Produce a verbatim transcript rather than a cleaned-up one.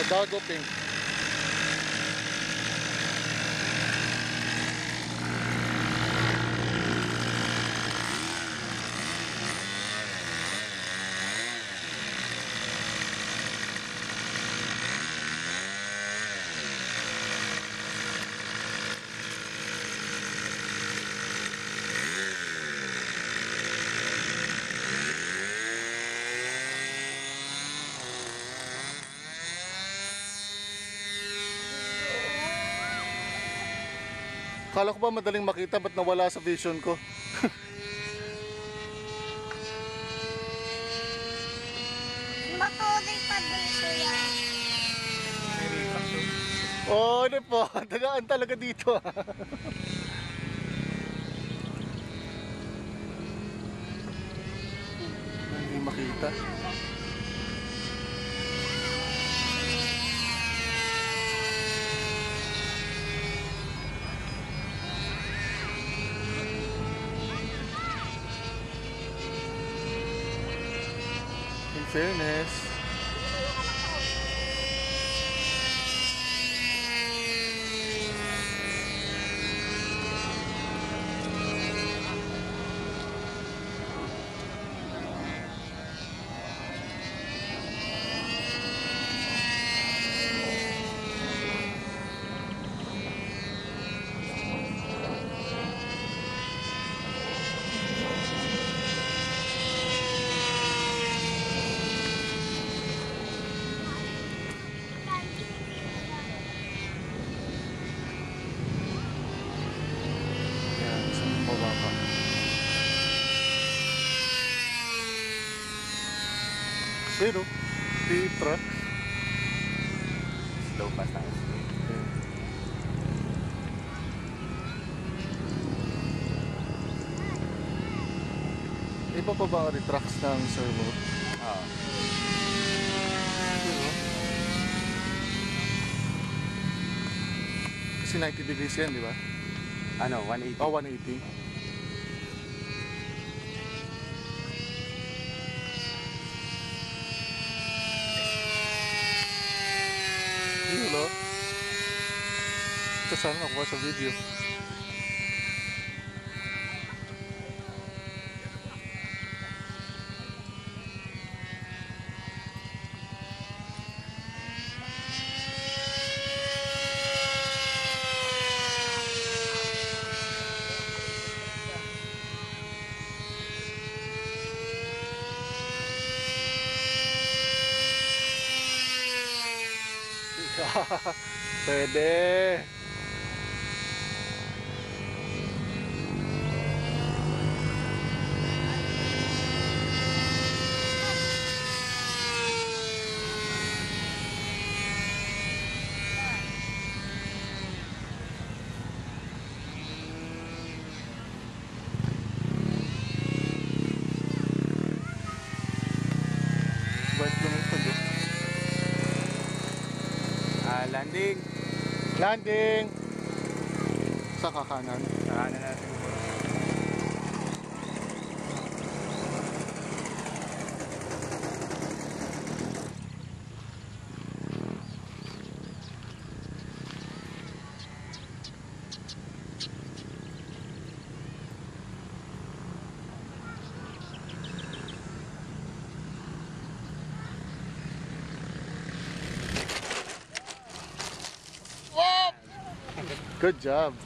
Gago pink. Akala ko ba madaling makita, ba't nawala sa vision ko? Matuloy pa din siya. Oh, ano po? Tagaan talaga dito. Hindi makita. In fairness, pero the truck Slow pa tayo. iba pa ba ang retracts ng servo? Oo. Pero, kasi ninety degrees yan, di ba? Ano, one eighty? Oh, one eighty. Hello? Ito sana nakuha sa video. Pwede. Ba't lumipad eh? Ah, landing. Landing! Sa kakanan. Kakanan natin. Good job.